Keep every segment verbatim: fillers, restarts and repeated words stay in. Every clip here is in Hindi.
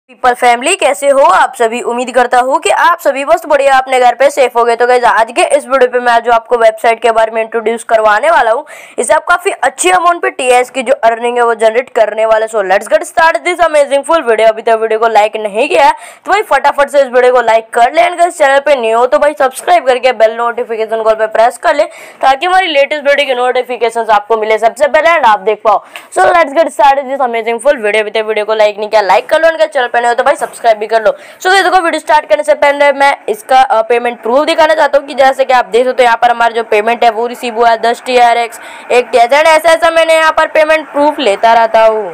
पीपल फैमिली, कैसे हो आप सभी। उम्मीद करता हूँ कि आप सभी बस बढ़िया अपने घर पे सेफ हो गए। तो गाइस आज के इस वीडियो पे मैं जो आपको वेबसाइट के बारे में इंट्रोड्यूस करवाने वाला हूँ, इससे आप काफी अच्छी अमाउंट पे टीएस की जो अर्निंग है वो जनरेट करने वाले। So let's get start this amazing full video. अभी तक वीडियो को लाइक नहीं किया है तो भाई फटाफट से इस वीडियो को लाइक कर ले। एंड गाइस चैनल पे न्यू हो तो भाई सब्सक्राइब करके बेल नोटिफिकेशन कॉल पे प्रेस कर ले ताकि हमारी लेटेस्ट वीडियो की नोटिफिकेशन आपको मिले सबसे पहले एंड आप देख पाओ। So let's get start this amazing full video. अभी तक वीडियो को लाइक नहीं किया, लाइक कर लो। एंड चैनल पे हो तो भाई सब्सक्राइब भी कर लो। सो so, देखो वीडियो स्टार्ट करने से पहले मैं इसका पेमेंट प्रूफ दिखाना चाहता हूँ कि जैसे कि आप देख सकते हो यहाँ पर हमारा जो पेमेंट है वो रिसीव हुआ है दस टी आर एक्स एक टी एंड ऐसा ऐसा मैंने यहाँ पर पेमेंट प्रूफ लेता रहता हूँ।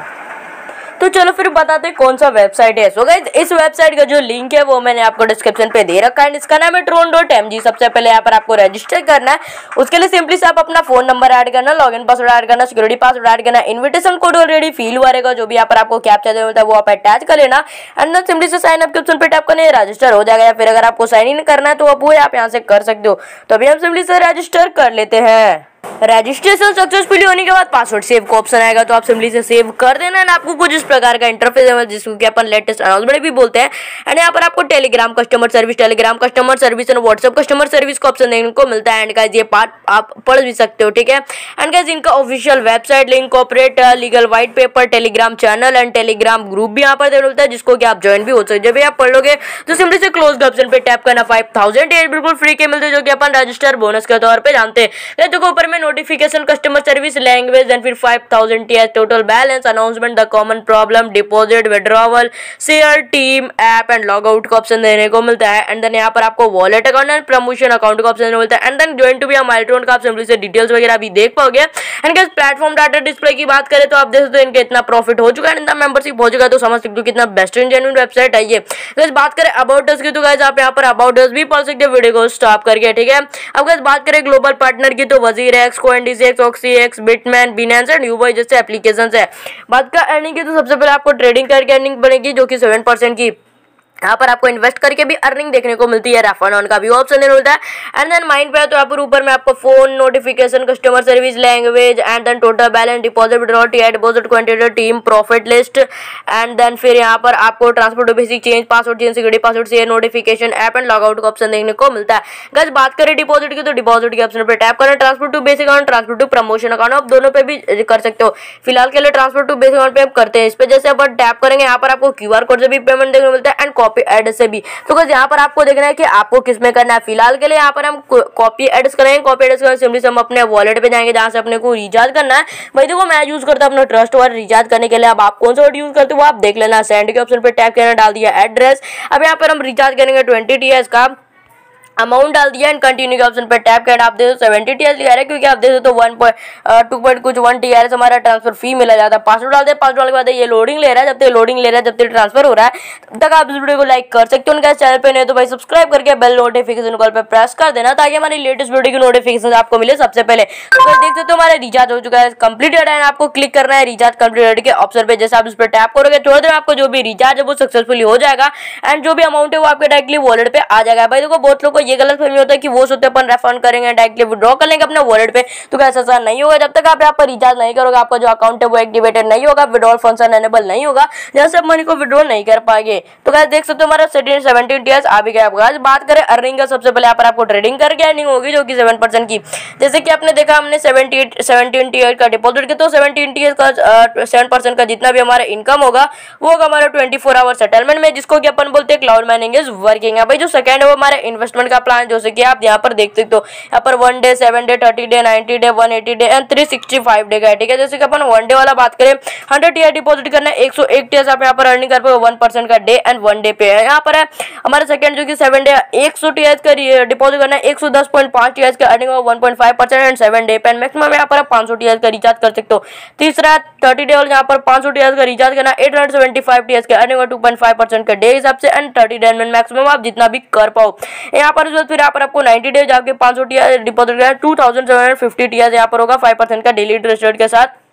तो चलो फिर बताते हैं कौन सा वेबसाइट है। सो गाइस इस वेबसाइट का जो लिंक है वो मैंने आपको डिस्क्रिप्शन पे दे रखा है। इसका नाम है ट्रॉन डॉट एम जी। सबसे पहले यहाँ पर आपको रजिस्टर करना है। उसके लिए सिंपली से आप अपना फोन नंबर ऐड करना, लॉगिन पासवर्ड ऐड करना, सिक्योरिटी पासवर्ड ऐड करना, इन्विटेशन कोड ऑलरेडी फिल हुआ रहेगा जो भी यहाँ पर आपको कैप्चा देना होता है वो आप अटैच कर लेना। एंड देन सिंपली से साइन अप के ऑप्शन पे टैप करना, रजिस्टर हो जाएगा। या फिर अगर आपको साइन इन करना है तो वो आप यहाँ से कर सकते हो। तो अभी हम सिंपली से रजिस्टर कर लेते हैं। रजिस्ट्रेशन सक्सेसफुली होने के बाद पासवर्ड सेव का ऑप्शन आएगा तो आप सिंपली से सेव कर देना। एंड आपको कुछ इस प्रकार का इंटरफेस है जिसको कि अपन लेटेस्ट अनाउंसमेंट भी बोलते हैं। एंड यहाँ पर आपको Telegram customer service, Telegram customer service and WhatsApp customer service का ऑप्शन देखने को मिलता है। एंड गाइस ये पार्ट आप पढ़ भी सकते हो, ठीक है। एंड गाइस इनका official website link, corporate legal white paper, Telegram channel and Telegram group भी यहाँ पर देखने मिलता है जिसको कि आप ज्वाइन भी हो सकते हैं। जब भी आप पढ़ लोगे तो सिंपली से क्लोज का ऑप्शन पे टैप करना। फाइव थाउजेंड बिल्कुल फ्री के मिलते हैं जो कि अपन रजिस्टर बोनस के तौर पर जानते हैं। देखो ऊपर में notification, customer service, language and फिर five thousand T S total balance, announcement, the common problem, deposit, withdrawal, share, team, app and log out का ऑप्शन देने को मिलता है। एंड देन यहाँ पर आपको wallet account and promotion account का ऑप्शन मिलता है। And then join to be a milestone का आप सिंपली से डिटेल्स वगैरह भी देख पाओगे। And guys platform data display की बात करें तो आप देख सकते हो इनके इतना प्रॉफिट हो चुका है, इतना मेंबरशिप हो चुका है तो समझ सकते हो कितना बेस्ट एंड जेन्युइन वेबसाइट है ये। गाइस बात करें अबाउट अस की तो गाइस आप यहाँ पर अबाउट अस भी पढ़ सकते हो वीडियो को स्टॉप करके, ठीक है। अब गाइस बात करें ग्लोबल पार्टनर की तो WazirX, CoinDCX, OKX, BitMart, Binance and यूबाई जैसे एप्लीकेशंस है। बात का अर्निंग की तो सबसे पहले आपको ट्रेडिंग करके अर्निंग बनेगी जो कि सेवन परसेंट की यहाँ पर आपको इन्वेस्ट करके भी अर्निंग देखने को मिलती है। रेफर ऑन का भी ऑप्शन मिलता है। एंड देन माइंड पे है तो यहाँ पर ऊपर में आपको phone, notification, customer service, language and then total balance, deposit, withdrawal, TI deposit, quantity, team, profit list and then फिर यहाँ पर आपको transport to basic change, password change, security password, share, notification, app and log out का ऑप्शन देखने को मिलता है। गाइस बात करें डिपॉजिट की तो डिपॉजिट के ऑप्शन पर टैप करें। Transport to basic account, transport to promotion account, आप दोनों पे भी कर सकते हो। फिलहाल के लिए ट्रांसपोर्ट टू बेसिक अकाउंट पे आप करते हैं। इस पे जैसे अपन टैप करेंगे यहाँ पर आपको क्यूआर कोड से भी पेमेंट देखने को मिलता है एंड कॉपी एड्रेस से भी। तो गाइस यहाँ पर आपको देखना है कि आपको किस में करना है। फिलहाल के लिए यहाँ पर हम कॉपी एड्रेस करेंगे। कॉपी एड्रेस करेंगे सिंपली से हम अपने वॉलेट पे जाएंगे जहाँ से अपने को रिचार्ज करना है। भाई देखो मैं यूज करता हूँ अपना ट्रस्ट वर्ड रिचार्ज करने के लिए। अब आप कौन सा वर्ड यूज करते हो वो आप देख लेना। सेंड के ऑप्शन पे टैप करना, डाल दिया एड्रेस। अब यहाँ पर हम रिचार्ज करेंगे ट्वेंटी टी एस का अमाउंट डाल दिया एंड कंटिन्यू के ऑप्शन पर टैप करना। आप देखो सेवेंटी टीआरएस लिखा है क्योंकि आप देखो तो वन पॉइंट टू पॉइंट कुछ वन टीआरएस हमारा ट्रांसफर फी मिला जाता है। पासवर्ड डाल दे, पासवर्ड डालने के बाद ये लोडिंग ले रहा है। जब तक लोडिंग ले रहा है जब तक ट्रांसफर हो रहा है तब तक आप इस वीडियो को लाइक कर सकते हो। उनका चैनल पे नहीं तो भाई सब्सक्राइब करके बेल नोटिफिकेशन कॉल पे प्रेस कर देना ताकि हमारी लेटेस्ट वीडियो की नोटिफिकेशन आपको मिले सबसे पहले। तो भाई देख सकते हो हमारा रिचार्ज हो चुका है, कंप्लीटेड है। आपको क्लिक करना है रिचार्ज कंप्लीटेड के ऑप्शन पे। जैसे आप इस पर टैप करोगे थोड़ी देर आपको जो भी रिचार्ज है वो सक्सेसफुली हो जाएगा एंड जो भी अमाउंट है वो आपके डायरेक्टली वॉलेट पे आ जाएगा। भाई देखो बहुत लोगों को ये गलत फहमी होता है कि वो सोचते अपन रेफर करेंगे डायरेक्टली विड्रॉ कर लेंगे अपने वॉलेट पे, तो कैसा ऐसा नहीं होगा। जब तक आप यहाँ पर रिचार्ज नहीं करोगे आपका जो अकाउंट है वो एक्टिवेटेड नहीं होगा, विड्रॉल फंक्शन एनेबल नहीं होगा, जहाँ से आप मनी को विड्रॉ नहीं कर पाएंगे। तो गाइस देख सकते हो हमारा सेवनटीन टीएस आ भी गया। गाइस बात करें अर्निंग का सबसे पहले यहाँ पर आपको ट्रेडिंग करके अर्निंग होगी जो कि सेवन परसेंट की। जैसे कि आपने देखा हमने सेवनटीन टीएस का डिपॉजिट किया तो सेवनटीन टीएस का सेवन परसेंट का जितना भी हमारा इनकम होगा वो होगा हमारा ट्वेंटी फोर आवर सेटलमेंट में, जिसको कि अपन बोलते हैं क्लाउड माइनिंग इज वर्किंग है। भाई जो सेकंड है वो हमारा इन्वेस्टमेंट का प्लान जैसे कि आप यहाँ पर देख सकते हो। यहाँ पर one day, seven day, thirty day, ninety day, one eighty day and three sixty five day का है, ठीक है। जैसे कि अपन वन डे वाला बात करें हंड्रेड टीआर डिपॉजिट करना है, एक सौ एक टीआर आप यहाँ पर अर्निंग कर पाओगे वन परसेंट का डे एंड वन डे पे है। यहाँ पर है हमारा सेकंड जो कि सेवन डे एक सौ टीआर का डिपॉजिट करना है, एक सौ दस पॉइंट पाँच टीआर का अर्निंग होगा one point five percent and seven day पे मैक्सिमम यहाँ पर पाँच सौ टीआर का रिचार्ज कर सकते हो। तीसरा थर्टी डे वाला यहाँ पर पाँच सौ टीआर का रिचार्ज करना eight hundred seventy five TR का earning two point five percent का डे हिसाब से एंड थर्टी डे में मैक्सिमम आप जितना भी कर पाओ। यहाँ पर फिर यहाँ पर आपको नाइंटी डेज आपके पाँच सौ टीआर डिपॉजिट करना two thousand seven hundred fifty TR यहाँ पर होगा फाइव परसेंट का डेली इंटरेस्ट रेट के साथ।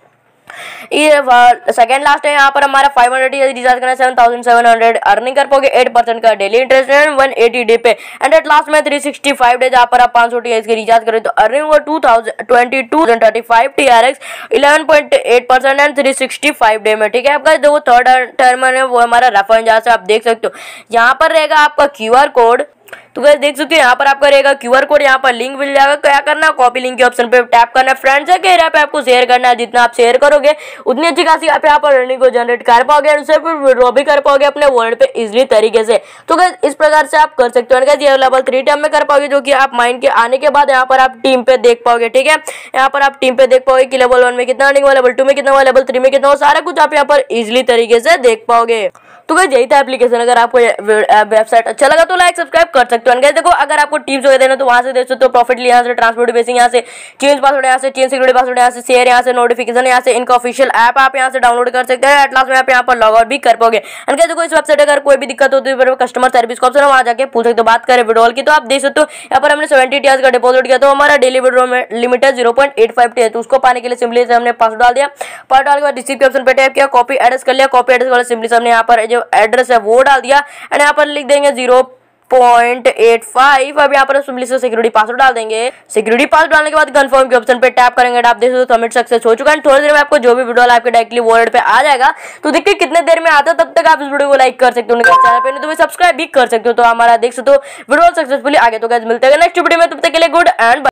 ये सेकंड लास्ट है, यहाँ पर हमारा फाइव हंड्रेड रिचार्ज करना है, seven thousand seven hundred earning कर पाओगे, एट परसेंट का डेली इंटरेस्ट है वन एटी डे पे। एंड एट लास्ट में थ्री सिक्सटी फाइव डे, जहाँ पर आप पाँच सौ टी के रिचार्ज करें तो अर्निंग होगा two thousand twenty two thirty five T R X eleven point eight percent and three sixty five day में। ठीक है आपका जो थर्ड टर्म है वो हमारा रेफर, जहाँ से आप देख सकते हो यहाँ पर रहेगा आपका क्यू आर कोड। तो गाइस देख सकते हो यहाँ पर आपका रहेगा क्यूआर कोड, यहाँ पर लिंक मिल जाएगा। क्या करना है, कॉपी लिंक के ऑप्शन पे टैप करना है, फ्रेंड्स है कह पे आपको शेयर करना है। जितना आप शेयर करोगे उतनी अच्छी खासी आप यहाँ पर अर्निंग को जनरेट कर पाओगे और उसे फिर विड्रॉ भी कर पाओगे अपने वॉलेट पे इजीली तरीके से। तो गाइस इस प्रकार से आप कर सकते हो। गाइस ये लेवल थ्री टाइम में कर पाओगे, जो कि आप माइंड के आने के बाद यहाँ पर आप टीम पे देख पाओगे। ठीक है, यहाँ पर आप टीम पे देख पाओगे कि लेवल वन में कितना अर्निंग हुआ, लेवल टू में कितना हुआ, लेवल थ्री में कितना हुआ, सारा कुछ आप यहाँ पर इजिली तरीके से देख पाओगे। तो गाइस यही था एप्लीकेशन। अगर आपको वेबसाइट अच्छा लगा तो लाइक सब्सक्राइब कर सकते हो। गाइस देखो अगर आपको टीम्स वगैरह देना तो वहां से देख सकते हो, प्रॉफिटली यहाँ से ट्रांसपोर्ट बेसिंग, यहाँ से चेंज पासवर्ड, यहाँ से चेंज सिक्योरिटी पासवर्ड, यहाँ से शेयर, यहाँ से नोटिफिकेशन, यहाँ से इनका ऑफिशियल ऐप आप यहाँ से डाउनलोड कर सकते हैं। एट लास्ट में आप यहाँ पर लॉग आउट भी कर पाओगे। एंड गाइस देखो इस वेबसाइट अगर कोई भी दिक्कत होती है कस्टमर सर्विस का ऑप्शन है, वहां जाके पूछ सकते हो। बात करें विड्रॉल की तो आप देख सकते हो यहाँ पर हमने सेवेंटी टीआर का डिपॉजिट किया तो हमारा डेली विड्रॉ में लिमिट है zero point eight five T है। तो उसको पाने के लिए सिंपली से हमने पासवर्ड डाल दिया, पासवर्ड डाल के बाद रिसीव के ऑप्शन पे टैप किया, कॉपी एड्रेस कर लिया, कॉपी एड्रेस वाला सिंपली से हमने यहाँ पर जो एड्रेस है वो डाल दिया एंड यहाँ पर लिख देंगे जीरो पॉइंट एट फाइव। अब यहाँ पर सिंपली से सिक्योरिटी पासवर्ड डाल देंगे। सिक्योरिटी पासवर्ड डालने के बाद कंफर्म के ऑप्शन पे टैप करेंगे, आप देख सकते हो सबमिट सक्सेस हो चुका है। थोड़ी देर में आपको जो भी वीडियो आपके डायरेक्टली वॉलेट पे आ जाएगा। तो देखिए कितने देर में आता है, तब तक आप इस वीडियो को लाइक कर सकते हो, चैनल पे नहीं तो सब्सक्राइब भी कर सकते हो। तो हमारा देख सकते हो वीडियो सक्सेसफुली आ गया। तो गाइस मिलते हैं नेक्स्ट वीडियो में, तब तक के लिए गुड एंड